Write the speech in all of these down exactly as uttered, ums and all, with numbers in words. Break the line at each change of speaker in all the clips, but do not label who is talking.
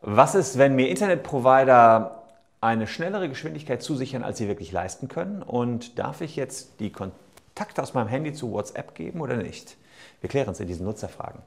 Was ist, wenn mir Internetprovider eine schnellere Geschwindigkeit zusichern, als sie wirklich leisten können? Und darf ich jetzt die Kontakte aus meinem Handy zu WhatsApp geben oder nicht? Wir klären es in diesen Nutzerfragen.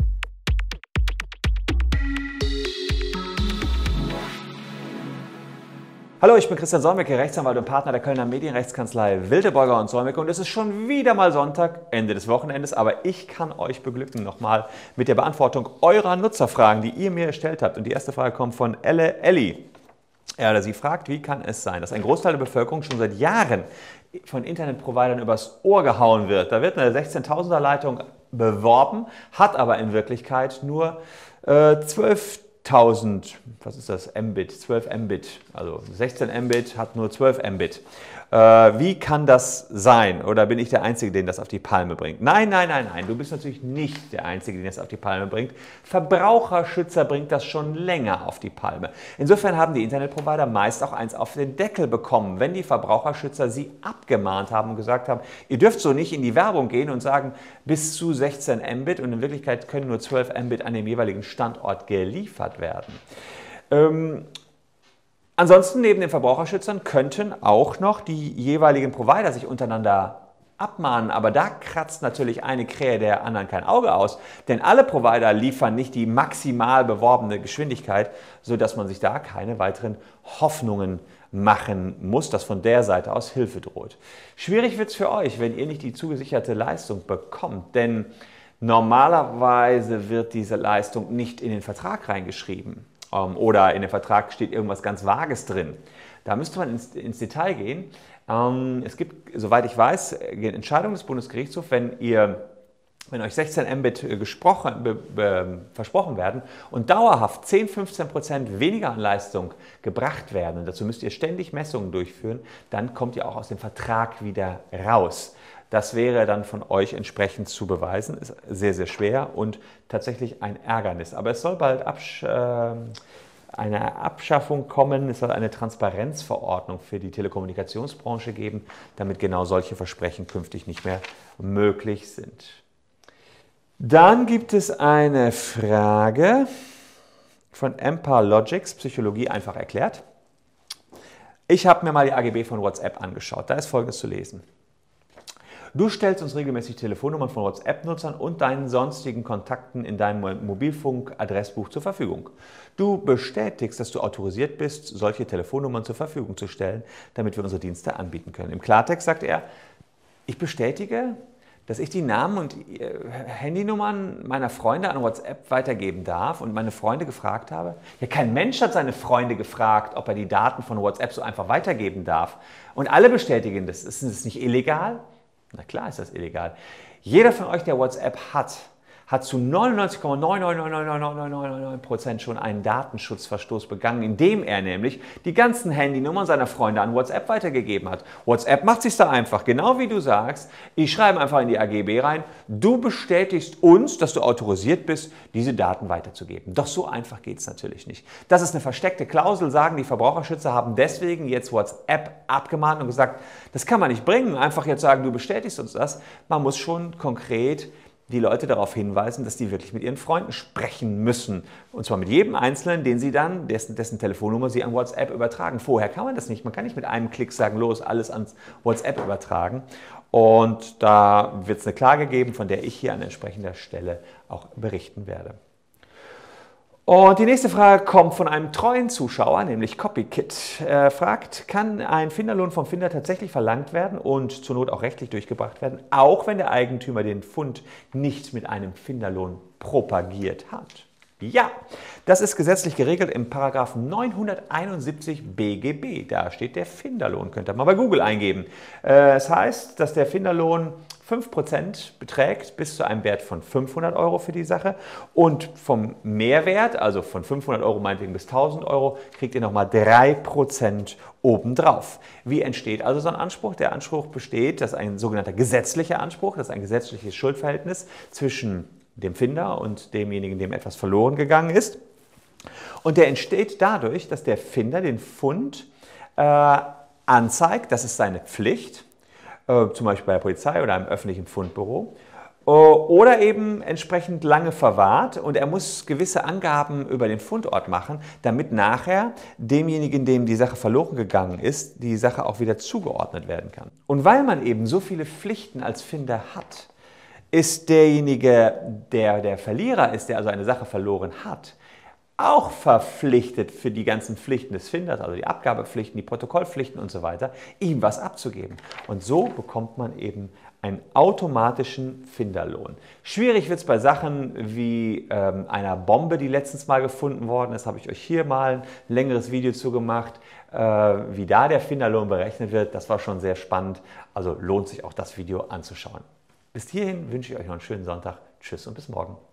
Hallo, ich bin Christian Solmecke, Rechtsanwalt und Partner der Kölner Medienrechtskanzlei Wildeborger und Solmecke, und es ist schon wieder mal Sonntag, Ende des Wochenendes, aber ich kann euch beglücken nochmal mit der Beantwortung eurer Nutzerfragen, die ihr mir gestellt habt. Und die erste Frage kommt von Elle Elli. Ja, sie fragt, wie kann es sein, dass ein Großteil der Bevölkerung schon seit Jahren von Internetprovidern übers Ohr gehauen wird? Da wird eine sechzehntausender Leitung beworben, hat aber in Wirklichkeit nur äh, zwölftausend, was ist das, Mbit, zwölf Mbit, also sechzehn Mbit hat nur zwölf Mbit. Äh, wie kann das sein? Oder bin ich der Einzige, den das auf die Palme bringt? Nein, nein, nein, nein, du bist natürlich nicht der Einzige, den das auf die Palme bringt. Verbraucherschützer bringt das schon länger auf die Palme. Insofern haben die Internetprovider meist auch eins auf den Deckel bekommen, wenn die Verbraucherschützer sie abgemahnt haben und gesagt haben, ihr dürft so nicht in die Werbung gehen und sagen, bis zu sechzehn Mbit, und in Wirklichkeit können nur zwölf Mbit an dem jeweiligen Standort geliefert werden. Ähm, Ansonsten, neben den Verbraucherschützern könnten auch noch die jeweiligen Provider sich untereinander abmahnen, aber da kratzt natürlich eine Krähe der anderen kein Auge aus, denn alle Provider liefern nicht die maximal beworbene Geschwindigkeit, sodass man sich da keine weiteren Hoffnungen machen muss, dass von der Seite aus Hilfe droht. Schwierig wird es für euch, wenn ihr nicht die zugesicherte Leistung bekommt, denn normalerweise wird diese Leistung nicht in den Vertrag reingeschrieben. Oder in dem Vertrag steht irgendwas ganz Vages drin. Da müsste man ins, ins Detail gehen. Es gibt, soweit ich weiß, eine Entscheidung des Bundesgerichtshofs, wenn, ihr, wenn euch sechzehn Mbit gesprochen, be, be, versprochen werden und dauerhaft zehn, fünfzehn Prozent weniger an Leistung gebracht werden, und dazu müsst ihr ständig Messungen durchführen, dann kommt ihr auch aus dem Vertrag wieder raus. Das wäre dann von euch entsprechend zu beweisen, ist sehr, sehr schwer und tatsächlich ein Ärgernis. Aber es soll bald absch äh, eine Abschaffung kommen, es soll eine Transparenzverordnung für die Telekommunikationsbranche geben, damit genau solche Versprechen künftig nicht mehr möglich sind. Dann gibt es eine Frage von Empire Logics, Psychologie einfach erklärt. Ich habe mir mal die A G B von WhatsApp angeschaut, da ist Folgendes zu lesen. Du stellst uns regelmäßig Telefonnummern von WhatsApp-Nutzern und deinen sonstigen Kontakten in deinem Mobilfunk-Adressbuch zur Verfügung. Du bestätigst, dass du autorisiert bist, solche Telefonnummern zur Verfügung zu stellen, damit wir unsere Dienste anbieten können. Im Klartext sagt er, ich bestätige, dass ich die Namen und Handynummern meiner Freunde an WhatsApp weitergeben darf und meine Freunde gefragt habe. Ja, kein Mensch hat seine Freunde gefragt, ob er die Daten von WhatsApp so einfach weitergeben darf. Und alle bestätigen das. Ist das nicht illegal? Na klar ist das illegal. Jeder von euch, der WhatsApp hat, hat zu neunundneunzig Komma neun neun neun neun neun neun neun neun Prozent schon einen Datenschutzverstoß begangen, indem er nämlich die ganzen Handynummern seiner Freunde an WhatsApp weitergegeben hat. WhatsApp macht sich da einfach, genau wie du sagst. Ich schreibe einfach in die A G B rein, du bestätigst uns, dass du autorisiert bist, diese Daten weiterzugeben. Doch so einfach geht es natürlich nicht. Das ist eine versteckte Klausel, sagen die Verbraucherschützer, haben deswegen jetzt WhatsApp abgemahnt und gesagt, das kann man nicht bringen, einfach jetzt sagen, du bestätigst uns das. Man muss schon konkret die Leute darauf hinweisen, dass die wirklich mit ihren Freunden sprechen müssen. Und zwar mit jedem Einzelnen, den sie dann, dessen, dessen Telefonnummer sie an WhatsApp übertragen. Vorher kann man das nicht. Man kann nicht mit einem Klick sagen, los, alles ans WhatsApp übertragen. Und da wird es eine Klage geben, von der ich hier an entsprechender Stelle auch berichten werde. Und die nächste Frage kommt von einem treuen Zuschauer, nämlich Copykit. Er fragt, kann ein Finderlohn vom Finder tatsächlich verlangt werden und zur Not auch rechtlich durchgebracht werden, auch wenn der Eigentümer den Fund nicht mit einem Finderlohn propagiert hat? Ja, das ist gesetzlich geregelt im Paragraphen neunhunderteinundsiebzig B G B. Da steht der Finderlohn, könnt ihr mal bei Google eingeben. Es heißt, dass der Finderlohn fünf Prozent beträgt bis zu einem Wert von fünfhundert Euro für die Sache, und vom Mehrwert, also von fünfhundert Euro meinetwegen bis tausend Euro, kriegt ihr nochmal drei Prozent obendrauf. Wie entsteht also so ein Anspruch? Der Anspruch besteht, dass ein sogenannter gesetzlicher Anspruch, das ist ein gesetzliches Schuldverhältnis zwischen dem Finder und demjenigen, dem etwas verloren gegangen ist. Und der entsteht dadurch, dass der Finder den Fund äh, anzeigt, das ist seine Pflicht, äh, zum Beispiel bei der Polizei oder einem öffentlichen Fundbüro. Oder eben entsprechend lange verwahrt und er muss gewisse Angaben über den Fundort machen, damit nachher demjenigen, dem die Sache verloren gegangen ist, die Sache auch wieder zugeordnet werden kann. Und weil man eben so viele Pflichten als Finder hat, ist derjenige, der der Verlierer ist, der also eine Sache verloren hat, auch verpflichtet für die ganzen Pflichten des Finders, also die Abgabepflichten, die Protokollpflichten und so weiter, ihm was abzugeben. Und so bekommt man eben einen automatischen Finderlohn. Schwierig wird es bei Sachen wie ähm, einer Bombe, die letztens mal gefunden worden ist. Habe ich euch hier mal ein längeres Video zu gemacht, äh, wie da der Finderlohn berechnet wird. Das war schon sehr spannend, also lohnt sich auch das Video anzuschauen. Bis hierhin wünsche ich euch noch einen schönen Sonntag. Tschüss und bis morgen.